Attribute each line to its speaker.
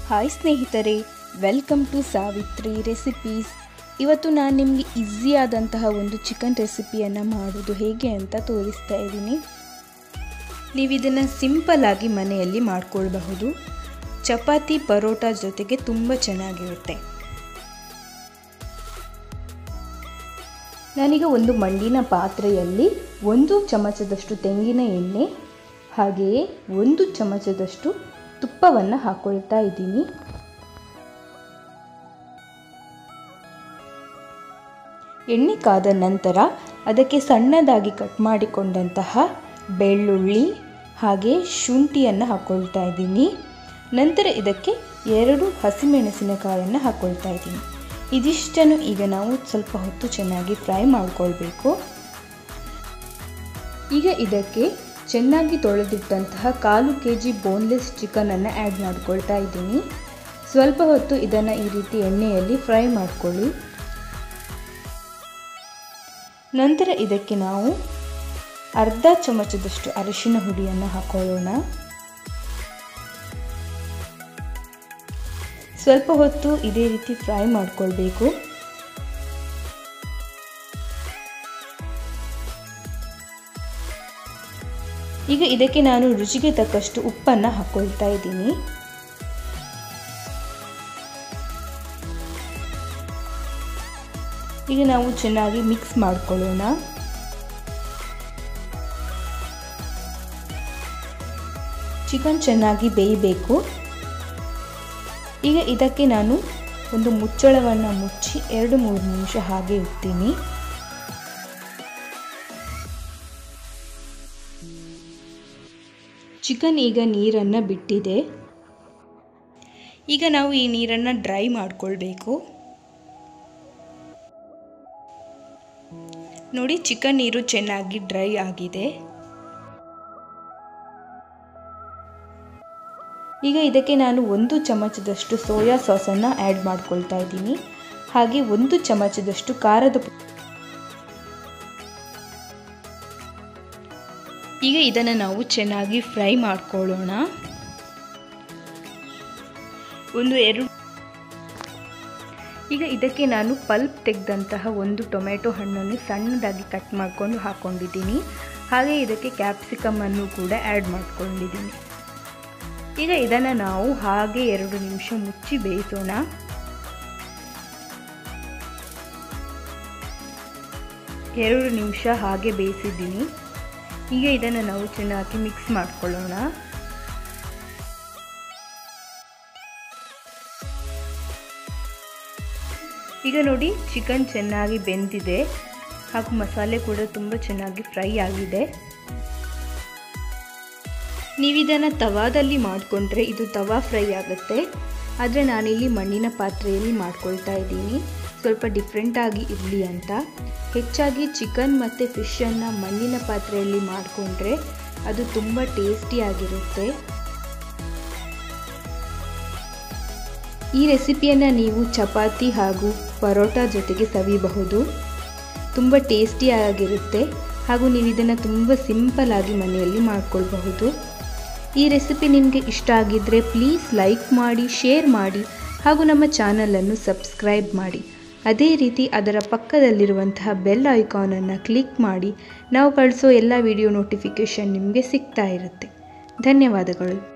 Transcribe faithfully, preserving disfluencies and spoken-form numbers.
Speaker 1: Hi ಸ್ನೇಹಿತರೆ, welcome to Savitri recipes. ಇವತ್ತು ನಾನು ನಿಮಗೆ ಈಸಿಯಾದಂತಹ ಒಂದು ಚಿಕನ್ ರೆಸಿಪಿಯನ್ನು ಮಾಡೋದು ಹೇಗೆ ಅಂತ ತೋರಿಸ್ತಾ ಇದ್ದೀನಿ. ನೀವು ಇದನ್ನು ಸಿಂಪಲ್ಲಾಗಿ ಮನೆಯಲ್ಲಿ ಮಾಡ್ಕೊಳ್ಬಹುದು. ಚಪಾತಿ ಪರೋಟ ಜೊತೆಗೆ ತುಂಬ ಚೆನ್ನಾಗಿರುತ್ತೆ. ನಾನೀಗ ಒಂದು ಮಣ್ಣಿನ ಪಾತ್ರೆಯಲ್ಲಿ ಒಂದು ಚಮಚದಷ್ಟು ತೆಂಗಿನ ಎಣ್ಣೆ ಹಾಗೆಯೇ ಒಂದು ಚಮಚದಷ್ಟು ತುಪ್ಪವನ್ನು ಹಾಕೊಳ್ತಾ ಇದ್ದೀನಿ. ಎಣ್ಣೆ ಕಾದ ನಂತರ ಅದಕ್ಕೆ ಸಣ್ಣದಾಗಿ ಕಟ್ ಮಾಡಿಕೊಂಡಂತಹ ಬೆಳ್ಳುಳ್ಳಿ ಹಾಗೆ ಶುಂಠಿಯನ್ನು ಹಾಕ್ಕೊಳ್ತಾ ಇದ್ದೀನಿ. ನಂತರ ಇದಕ್ಕೆ ಎರಡು ಹಸಿಮೆಣಸಿನಕಾಯನ್ನು ಹಾಕ್ಕೊಳ್ತಾ ಇದ್ದೀನಿ. ಇದಿಷ್ಟನ್ನು ಈಗ ನಾವು ಸ್ವಲ್ಪ ಹೊತ್ತು ಚೆನ್ನಾಗಿ ಫ್ರೈ ಮಾಡಿಕೊಳ್ಬೇಕು. ಈಗ ಇದಕ್ಕೆ ಚೆನ್ನಾಗಿ ತೊಳೆದಿಟ್ಟಂತಹ ಕಾಲು ಕೆ ಜಿ ಬೋನ್ಲೆಸ್ ಚಿಕನನ್ನು ಆ್ಯಡ್ ಮಾಡ್ಕೊಳ್ತಾ ಇದ್ದೀನಿ. ಸ್ವಲ್ಪ ಹೊತ್ತು ಇದನ್ನು ಈ ರೀತಿ ಎಣ್ಣೆಯಲ್ಲಿ ಫ್ರೈ ಮಾಡ್ಕೊಳ್ಳಿ. ನಂತರ ಇದಕ್ಕೆ ನಾವು ಅರ್ಧ ಚಮಚದಷ್ಟು ಅರಿಶಿನ ಹುಡಿಯನ್ನು ಹಾಕೊಳ್ಳೋಣ. ಸ್ವಲ್ಪ ಹೊತ್ತು ಇದೇ ರೀತಿ ಫ್ರೈ ಮಾಡಿಕೊಳ್ಬೇಕು. ಈಗ ಇದಕ್ಕೆ ನಾನು ರುಚಿಗೆ ತಕ್ಕಷ್ಟು ಉಪ್ಪನ್ನು ಹಾಕೊಳ್ತಾ ಇದ್ದೀನಿ. ಈಗ ನಾವು ಚೆನ್ನಾಗಿ ಮಿಕ್ಸ್ ಮಾಡ್ಕೊಳ್ಳೋಣ. ಚಿಕನ್ ಚೆನ್ನಾಗಿ ಬೇಯಬೇಕು. ಈಗ ಇದಕ್ಕೆ ನಾನು ಒಂದು ಮುಚ್ಚಳವನ್ನು ಮುಚ್ಚಿ ಎರಡು ಮೂರು ನಿಮಿಷ ಹಾಗೆ ಇಡ್ತೀನಿ. ಚಿಕನ್ ಈಗ ನೀರನ್ನು ಬಿಟ್ಟಿದೆ. ಈಗ ನಾವು ಈ ನೀರನ್ನು ಡ್ರೈ ಮಾಡಿಕೊಳ್ಬೇಕು. ನೋಡಿ, ಚಿಕನ್ ನೀರು ಚೆನ್ನಾಗಿ ಡ್ರೈ ಆಗಿದೆ. ಈಗ ಇದಕ್ಕೆ ನಾನು ಒಂದು ಚಮಚದಷ್ಟು ಸೋಯಾ ಸಾಸನ್ನು ಆ್ಯಡ್ ಮಾಡ್ಕೊಳ್ತಾ ಇದ್ದೀನಿ. ಹಾಗೆ ಒಂದು ಚಮಚದಷ್ಟು ಖಾರದ ಪುಡಿ. ಈಗ ಇದನ್ನು ನಾವು ಚೆನ್ನಾಗಿ ಫ್ರೈ ಮಾಡ್ಕೊಳ್ಳೋಣ. ಒಂದು ಎರಡು ಈಗ ಇದಕ್ಕೆ ನಾನು ಪಲ್ಪ್ ತೆಗೆದಂತಹ ಒಂದು ಟೊಮೆಟೊ ಹಣ್ಣನ್ನು ಸಣ್ಣದಾಗಿ ಕಟ್ ಮಾಡಿಕೊಂಡು ಹಾಕ್ಕೊಂಡಿದ್ದೀನಿ. ಹಾಗೆ ಇದಕ್ಕೆ ಕ್ಯಾಪ್ಸಿಕಮ್ ಅನ್ನು ಕೂಡ ಆ್ಯಡ್ ಮಾಡ್ಕೊಂಡಿದ್ದೀನಿ. ಈಗ ಇದನ್ನು ನಾವು ಹಾಗೆ ಎರಡು ನಿಮಿಷ ಮುಚ್ಚಿ ಬೇಯಿಸೋಣ. ಎರಡು ನಿಮಿಷ ಹಾಗೆ ಬೇಯಿಸಿದ್ದೀನಿ. ಈಗ ಇದನ್ನು ನಾವು ಚೆನ್ನಾಗಿ ಮಿಕ್ಸ್ ಮಾಡ್ಕೊಳ್ಳೋಣ. ಈಗ ನೋಡಿ, ಚಿಕನ್ ಚೆನ್ನಾಗಿ ಬೆಂದಿದೆ ಹಾಗೂ ಮಸಾಲೆ ಕೂಡ ತುಂಬ ಚೆನ್ನಾಗಿ ಫ್ರೈ ಆಗಿದೆ. ನೀವಿದನ್ನು ತವಾದಲ್ಲಿ ಮಾಡಿಕೊಂಡ್ರೆ ಇದು ತವಾ ಫ್ರೈ ಆಗುತ್ತೆ. ಆದರೆ ನಾನಿಲ್ಲಿ ಮಣ್ಣಿನ ಪಾತ್ರೆಯಲ್ಲಿ ಮಾಡ್ಕೊಳ್ತಾ ಇದ್ದೀನಿ, ಸ್ವಲ್ಪ ಡಿಫ್ರೆಂಟಾಗಿ ಇರಲಿ ಅಂತ. ಹೆಚ್ಚಾಗಿ ಚಿಕನ್ ಮತ್ತು ಫಿಶನ್ನು ಮಣ್ಣಿನ ಪಾತ್ರೆಯಲ್ಲಿ ಮಾಡಿಕೊಂಡ್ರೆ ಅದು ತುಂಬ ಟೇಸ್ಟಿಯಾಗಿರುತ್ತೆ. ಈ ರೆಸಿಪಿಯನ್ನು ನೀವು ಚಪಾತಿ ಹಾಗೂ ಪರೋಟ ಜೊತೆಗೆ ಸವಿಬಹುದು. ತುಂಬ ಟೇಸ್ಟಿಯಾಗಿರುತ್ತೆ ಹಾಗೂ ನೀವು ಇದನ್ನು ತುಂಬ ಸಿಂಪಲ್ಲಾಗಿ ಮನೆಯಲ್ಲಿ ಮಾಡ್ಕೊಳ್ಬಹುದು. ಈ ರೆಸಿಪಿ ನಿಮಗೆ ಇಷ್ಟ ಆಗಿದ್ದರೆ ಪ್ಲೀಸ್ ಲೈಕ್ ಮಾಡಿ, ಶೇರ್ ಮಾಡಿ ಹಾಗೂ ನಮ್ಮ ಚಾನಲನ್ನು ಸಬ್ಸ್ಕ್ರೈಬ್ ಮಾಡಿ. ಅದೇ ರೀತಿ ಅದರ ಪಕ್ಕದಲ್ಲಿರುವಂತಹ ಬೆಲ್ ಐಕಾನನ್ನು ಕ್ಲಿಕ್ ಮಾಡಿ. ನಾವು ಕಳಿಸೋ ಎಲ್ಲ ವಿಡಿಯೋ ನೋಟಿಫಿಕೇಷನ್ ನಿಮಗೆ ಸಿಗ್ತಾ ಇರುತ್ತೆ. ಧನ್ಯವಾದಗಳು.